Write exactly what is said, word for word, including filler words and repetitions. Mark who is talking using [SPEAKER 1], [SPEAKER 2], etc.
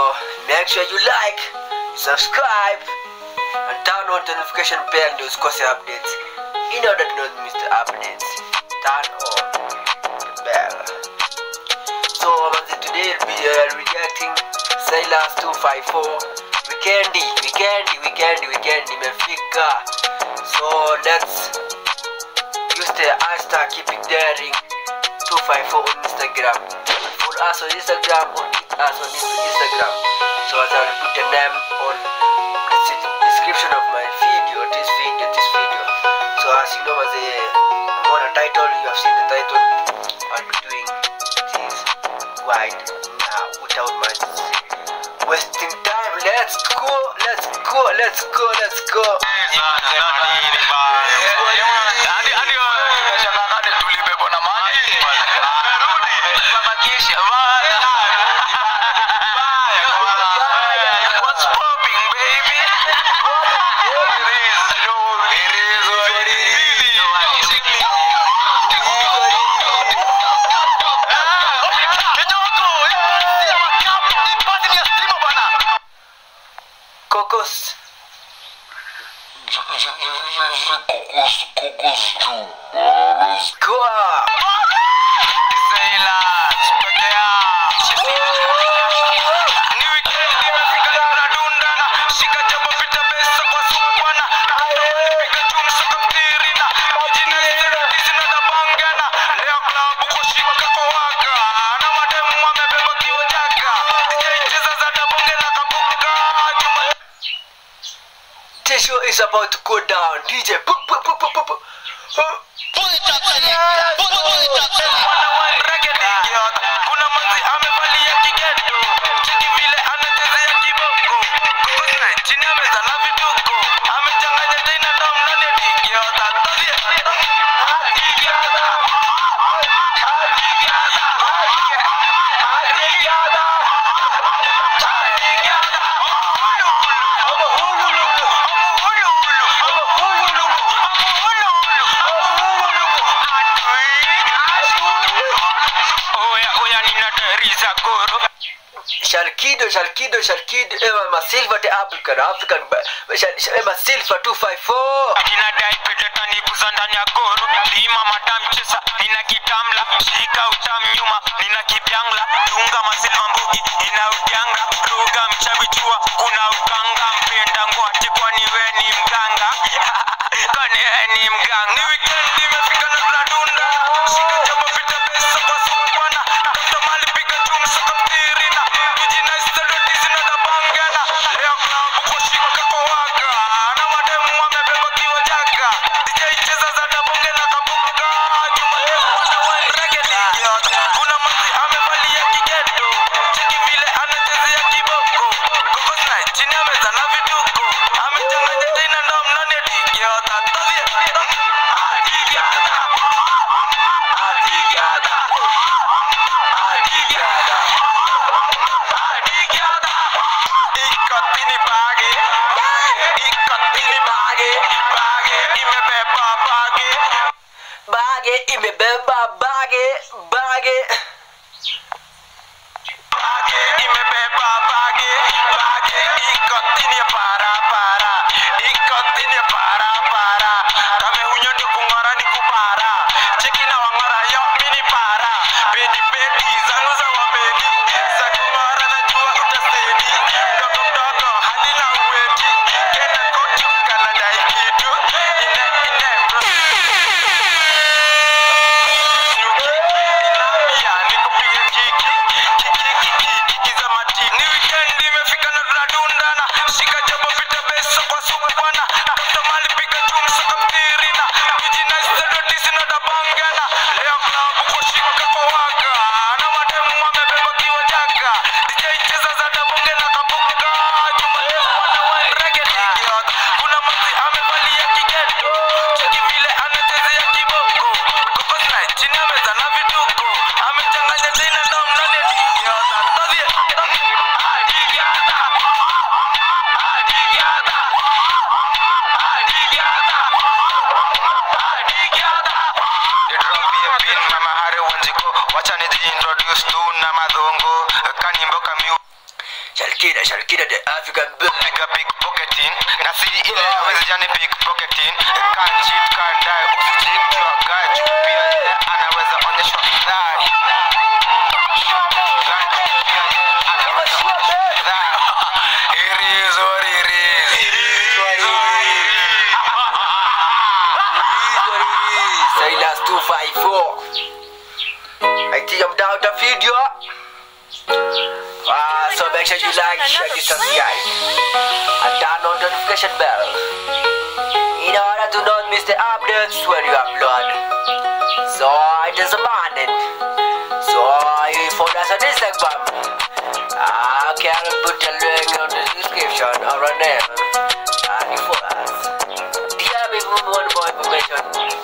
[SPEAKER 1] make sure you like, subscribe, and turn on the notification bell to usikose updates. In order to not miss the updates, turn on the bell. So today we'll be uh, reacting Silas two five four. Weekendi, weekendi, weekendi, weekendi imefika. So let's use the hashtag keep it daring two five four on Instagram. Follow us on Instagram or hit us on Instagram. So as I'll put the name on the description of my video, this video, this video. So as you know, as a I'm on a title, you have seen the title. I'll be doing this right now without much wasting time. Let's go, let's go, let's go, let's go.
[SPEAKER 2] What's popping, baby?
[SPEAKER 1] Cocos. Go. This show is about to go down. D J. Boop, boop, boop, boop, boop, boop. Shalkido, Shalkido, Shalkido, Emma Masilva the African, African, Emma Silva two five four.
[SPEAKER 2] Nina dai pedeta ni kuzandani ya goro. Lima madam chesa, nina kitamla. Shika utam nyuma, nina kibyangla. Dunga Masilva mbugi, nina udyanga. Ruga mchavichua, kuna ukanga. Mpenda ngwati kwa niwe ni mganga. Kwa niwe ni mganga. Ni weekend imefika na tunadunda. Shika jabo pita pesa kwa supwana. Tafuta mali piga chumsa kamtirina. Kujina istado tizina da bangana. Leo klabu kushika kwa waka. Na mademu wamebeba kiwa jaka. D J cheza za dabunge na kabuka. Jumatemu wana wendrege ligiota. Kuna mati amevalia kigeto. Cheki vile anachezea kiboko. Kokos night chini ameza na vituko. Amechanganya tena ndo mnane ligiota. Todhie Adigada Adigada Adigada Adigada Ikotini bage Ikotini bage Bage imebeba bage
[SPEAKER 1] Bage, imebeba bage, bage.
[SPEAKER 2] Bage imebeba bage Bage ikotini para para Ikotini para para Kame hunyo ndio kungora ni kupara Cheki na wangora yo mini para Bedi bedi zangu za wabedi Za kungora na jua utasedi Dogo dogo hadi na uweti Kena kotu kanada ikitu Ine ine Inamia nikupige kiki Kiki kiki kiki za mati Ni weekend imefika na tunadundana Shika jabo pita beso kwa supwana Tafuta mali piga chumsa kamtirina Kujina istado tizina da bangana Leo klabu kushika kwa waka Na mademu wamebeba kiwa jaka D J cheza za dabunge na kabuka Jumatemu wana wendrege ligiota. Kuna mati amevalia kigeto. Cheki vile anachezea kiboko. Kokos night chini ameza na vituko. Amechanganya tena ndo mnane ligiota. Todhie Adigada Adigada Adigada Adigada. You drop me a pin mama hare wanjiko. Wacha ni introduce tu na madongo. Kanimbo kamiu
[SPEAKER 1] Shalkida, Shalkida, the African bird.
[SPEAKER 2] Nigga pickpocketing, na si ile hawezi jani pickpocketing. Can't cheat, can't die, usicheat, jua guy, juu pia yeye anaweza onyeshwa dhari. It is what it is. It is what it is.
[SPEAKER 1] Silas two five four. I think I'm down the video. Ah, so make sure you like, share, and subscribe, and turn on the notification bell in order to not miss the updates when you upload. So it is a morning. So you follow us on Instagram. I can put the link on the description or on there. And you follow us. D M me for more information.